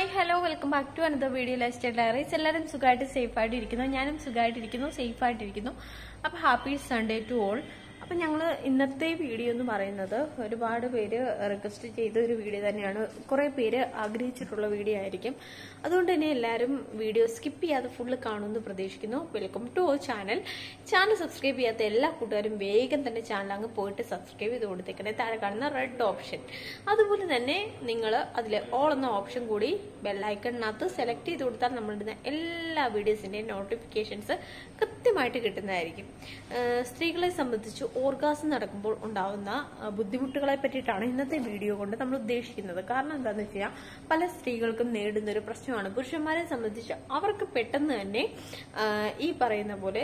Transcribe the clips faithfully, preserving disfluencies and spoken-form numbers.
Hi hello welcome back to another video lifestyle diaries. എല്ലാവരും സുഖമായിട്ട് safe ആയിട്ടിരിക്കുന്നു. ഞാനും സുഖമായിട്ടിരിക്കുന്നു, സേഫ് ആയിട്ടിരിക്കുന്നു. അപ്പോൾ ഹാപ്പി സൺഡേ ടു ഓൾ. അപ്പം ഞങ്ങൾ ഇന്നത്തെ വീഡിയോ എന്ന് പറയുന്നത് ഒരുപാട് പേര് റിക്വസ്റ്റ് ചെയ്ത ഒരു വീഡിയോ തന്നെയാണ്. കുറേ പേര് ആഗ്രഹിച്ചിട്ടുള്ള വീഡിയോ ആയിരിക്കും. അതുകൊണ്ട് തന്നെ എല്ലാവരും വീഡിയോ സ്കിപ്പ് ചെയ്യാതെ ഫുള്ള് കാണുമെന്ന് പ്രതീക്ഷിക്കുന്നു. Welcome to our channel. Channel subscribe ചെയ്യാത്ത എല്ലാ കൂട്ടുകാരും വേഗം തന്നെ ചാനൽ അങ്ങ് പോയിട്ട് സബ്സ്ക്രൈബ് ചെയ്ത് കൊടുത്തേക്കണേ. താഴെ കാണുന്ന റെഡ് ഓപ്ഷൻ, അതുപോലെ തന്നെ നിങ്ങൾ അതിൽ ഓൾ എന്ന ഓപ്ഷൻ കൂടി ബെല്ലൈക്കണിനകത്ത് സെലക്ട് ചെയ്ത് കൊടുത്താൽ നമ്മളിടുന്ന എല്ലാ വീഡിയോസിന്റെയും നോട്ടിഫിക്കേഷൻസ് കൃത്യമായിട്ട് കിട്ടുന്നതായിരിക്കും. സ്ത്രീകളെ സംബന്ധിച്ച് ഓർഗാസം നടക്കുമ്പോൾ ഉണ്ടാവുന്ന ബുദ്ധിമുട്ടുകളെ പറ്റിയിട്ടാണ് ഇന്നത്തെ വീഡിയോ കൊണ്ട് നമ്മൾ ഉദ്ദേശിക്കുന്നത്. കാരണം എന്താണെന്ന് വെച്ച് കഴിഞ്ഞാൽ പല സ്ത്രീകൾക്കും നേരിടുന്ന ഒരു പ്രശ്നമാണ്. പുരുഷന്മാരെ സംബന്ധിച്ച് അവർക്ക് പെട്ടെന്ന് തന്നെ ഈ പറയുന്ന പോലെ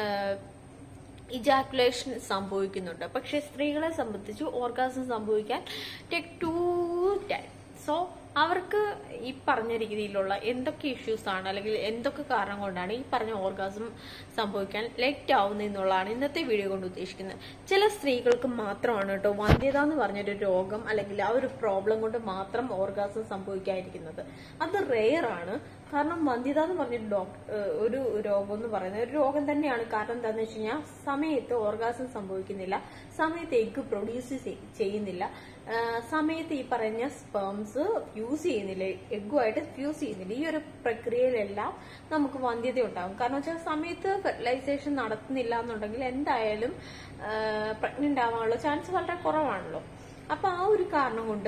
ഇജാക്കുലേഷൻ സംഭവിക്കുന്നുണ്ട്. പക്ഷെ സ്ത്രീകളെ സംബന്ധിച്ച് ഓർഗാസം സംഭവിക്കാൻ ടേക്ക് ടു ടൈം. സോ അവർക്ക് ഈ പറഞ്ഞ രീതിയിലുള്ള എന്തൊക്കെ ഇഷ്യൂസ് ആണ് അല്ലെങ്കിൽ എന്തൊക്കെ കാരണം കൊണ്ടാണ് ഈ പറഞ്ഞ ഓർഗാസം സംഭവിക്കാൻ ലേറ്റ് ആവുന്നത് എന്നുള്ളതാണ് ഇന്നത്തെ വീഡിയോ കൊണ്ട് ഉദ്ദേശിക്കുന്നത്. ചില സ്ത്രീകൾക്ക് മാത്രമാണ് കേട്ടോ വന്ധ്യത എന്ന് പറഞ്ഞൊരു രോഗം അല്ലെങ്കിൽ ആ ഒരു പ്രോബ്ലം കൊണ്ട് മാത്രം ഓർഗാസം സംഭവിക്കാതിരിക്കുന്നത്. അത് റെയർ ആണ്. കാരണം വന്ധ്യത എന്ന് പറഞ്ഞൊരു ഡോക്ടർ ഒരു രോഗം എന്ന് പറയുന്നത് ഒരു രോഗം തന്നെയാണ്. കാരണം എന്താന്ന് വെച്ച് കഴിഞ്ഞാൽ സമയത്ത് ഓർഗാസം സംഭവിക്കുന്നില്ല, സമയത്ത് എഗ് പ്രൊഡ്യൂസ് ചെയ്യുന്നില്ല, സമയത്ത് ഈ പറഞ്ഞ സ്പേംസ് ഫ്യൂസ് ചെയ്യുന്നില്ല, എഗ്ഗുമായിട്ട് ഫ്യൂസ് ചെയ്യുന്നില്ല. ഈ ഒരു പ്രക്രിയയിലെല്ലാം നമുക്ക് വന്ധ്യത ഉണ്ടാകും. കാരണം വെച്ചാൽ സമയത്ത് ഫെർട്ടിലൈസേഷൻ നടത്തുന്നില്ല എന്നുണ്ടെങ്കിൽ എന്തായാലും പ്രഗ്നന്റ് ആവാനുള്ള ചാൻസ് വളരെ കുറവാണല്ലോ. അപ്പൊ ആ ഒരു കാരണം കൊണ്ട്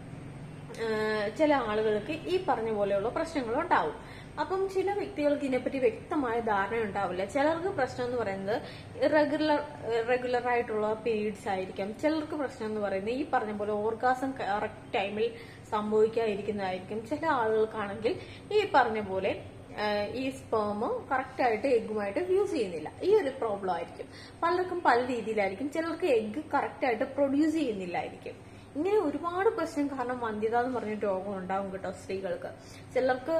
ചില ആളുകൾക്ക് ഈ പറഞ്ഞ പോലെയുള്ള പ്രശ്നങ്ങൾ ഉണ്ടാവും. അപ്പം ചില വ്യക്തികൾക്ക് ഇതിനെപ്പറ്റി വ്യക്തമായ ധാരണ ഉണ്ടാവില്ല. ചിലർക്ക് പ്രശ്നം എന്ന് പറയുന്നത് റെഗുലർ റെഗുലർ ആയിട്ടുള്ള പീരീഡ്സ് ആയിരിക്കാം. ചിലർക്ക് പ്രശ്നം എന്ന് പറയുന്നത് ഈ പറഞ്ഞ പോലെ ഓർഗാസം കറക്റ്റ് ടൈമിൽ സംഭവിക്കാതിരിക്കുന്നതായിരിക്കും. ചില ആളുകൾക്കാണെങ്കിൽ ഈ പറഞ്ഞ പോലെ ഈ സ്പേം കറക്റ്റ് ആയിട്ട് എഗ്ഗുമായിട്ട് ഫ്യൂസ് ചെയ്യുന്നില്ല. ഈ ഒരു പ്രോബ്ലം ആയിരിക്കും. പലർക്കും പല രീതിയിലായിരിക്കും. ചിലർക്ക് എഗ്ഗ് കറക്റ്റ് ആയിട്ട് പ്രൊഡ്യൂസ് ചെയ്യുന്നില്ലായിരിക്കും. ഇങ്ങനെ ഒരുപാട് പ്രശ്നം കാരണം വന്ധ്യത എന്ന് പറഞ്ഞ രോഗം ഉണ്ടാവും കേട്ടോ സ്ത്രീകൾക്ക്. ചിലർക്ക്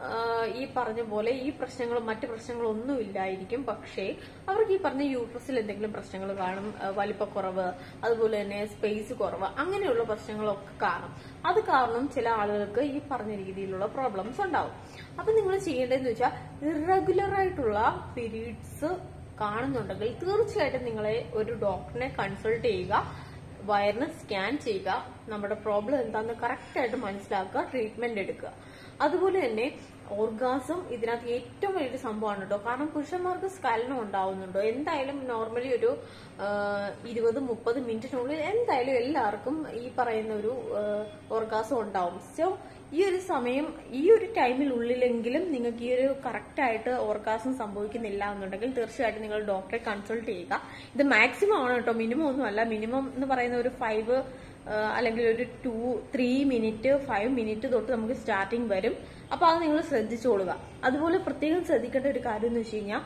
ഈ പറഞ്ഞ പോലെ ഈ പ്രശ്നങ്ങളും മറ്റു പ്രശ്നങ്ങളൊന്നും ഇല്ലായിരിക്കും. പക്ഷേ അവർക്ക് ഈ പറഞ്ഞ യൂട്രസിൽ എന്തെങ്കിലും പ്രശ്നങ്ങൾ കാണും, വലിപ്പക്കുറവ്, അതുപോലെ തന്നെ സ്പേസ് കുറവ്, അങ്ങനെയുള്ള പ്രശ്നങ്ങളൊക്കെ കാണും. അത് കാരണം ചില ആളുകൾക്ക് ഈ പറഞ്ഞ രീതിയിലുള്ള പ്രോബ്ലംസ് ഉണ്ടാവും. അപ്പൊ നിങ്ങൾ ചെയ്യേണ്ടതെന്ന് വെച്ചാൽ ഇറഗുലർ ആയിട്ടുള്ള പീരീഡ്സ് കാണുന്നുണ്ടെങ്കിൽ തീർച്ചയായിട്ടും നിങ്ങളെ ഒരു ഡോക്ടറിനെ കൺസൾട്ട് ചെയ്യുക, വയറിന് സ്കാൻ ചെയ്യുക, നമ്മുടെ പ്രോബ്ലം എന്താണെന്ന് കറക്റ്റ് ആയിട്ട് മനസ്സിലാക്കുക, ട്രീറ്റ്മെന്റ് എടുക്കുക. അതുപോലെ തന്നെ ഓർഗാസം ഇതിനകത്ത് ഏറ്റവും വലിയൊരു സംഭവമാണ് കേട്ടോ. കാരണം പുരുഷന്മാർക്ക് സ്ഖലനം ഉണ്ടാവുന്നുണ്ടോ എന്തായാലും നോർമലി ഒരു ഇരുപത് മുപ്പത് മിനിറ്റിനുള്ളിൽ എന്തായാലും എല്ലാവർക്കും ഈ പറയുന്ന ഒരു ഓർഗാസം ഉണ്ടാവും. സോ ഈ ഒരു സമയം ഈ ഒരു ടൈമിനുള്ളിലെങ്കിലും നിങ്ങൾക്ക് ഈ ഒരു കറക്റ്റ് ആയിട്ട് ഓർഗാസം സംഭവിക്കുന്നില്ല എന്നുണ്ടെങ്കിൽ തീർച്ചയായിട്ടും നിങ്ങൾ ഡോക്ടറെ കൺസൾട്ട് ചെയ്യുക. ഇത് മാക്സിമം ആണ് കേട്ടോ, മിനിമം ഒന്നുമല്ല. മിനിമം എന്ന് പറയുന്ന ഒരു ഫൈവ് അല്ലെങ്കിൽ ഒരു two three minute five minute തൊട്ട് നമുക്ക് സ്റ്റാർട്ടിങ് വരും. അപ്പൊ അത് നിങ്ങൾ ശ്രദ്ധിച്ചോളുക. അതുപോലെ പ്രത്യേകം ശ്രദ്ധിക്കേണ്ട ഒരു കാര്യം എന്ന് വെച്ച് കഴിഞ്ഞാൽ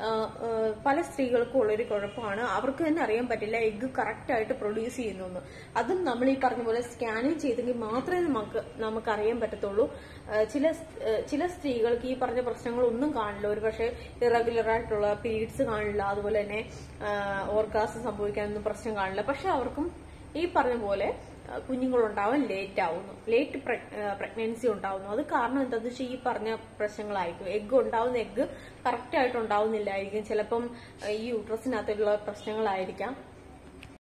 പല സ്ത്രീകൾക്കും ഉള്ളൊരു കുഴപ്പമാണ്, അവർക്ക് തന്നെ അറിയാൻ പറ്റില്ല എഗ്ഗ് കറക്റ്റ് ആയിട്ട് പ്രൊഡ്യൂസ് ചെയ്യുന്നു. അതും നമ്മൾ ഈ പറഞ്ഞ പോലെ സ്കാനിങ് ചെയ്തെങ്കിൽ മാത്രമേ നമുക്ക് നമുക്ക് അറിയാൻ പറ്റത്തുള്ളൂ. ചില ചില സ്ത്രീകൾക്ക് ഈ പറഞ്ഞ പ്രശ്നങ്ങളൊന്നും കാണില്ല, ഒരു പക്ഷേ ഇറഗുലർ ആയിട്ടുള്ള പീരീഡ്സ് കാണില്ല, അതുപോലെ തന്നെ ഓർഗാസം സംഭവിക്കാനൊന്നും പ്രശ്നം കാണില്ല. പക്ഷെ അവർക്കും ഈ പറഞ്ഞ പോലെ കുഞ്ഞുങ്ങളുണ്ടാവാൻ ലേറ്റ് ആവുന്നു, ലേറ്റ് പ്രഗ്നൻസി ഉണ്ടാവുന്നു. അത് കാരണം എന്താണെന്ന് വെച്ചാൽ ഈ പറഞ്ഞ പ്രശ്നങ്ങളായിരിക്കും. എഗ്ഗ് ഉണ്ടാവുന്ന എഗ്ഗ് കറക്റ്റ് ആയിട്ട് ഉണ്ടാവുന്നില്ലായിരിക്കും. ചിലപ്പം ഈ യൂട്രസിനകത്തുള്ള പ്രശ്നങ്ങളായിരിക്കാം.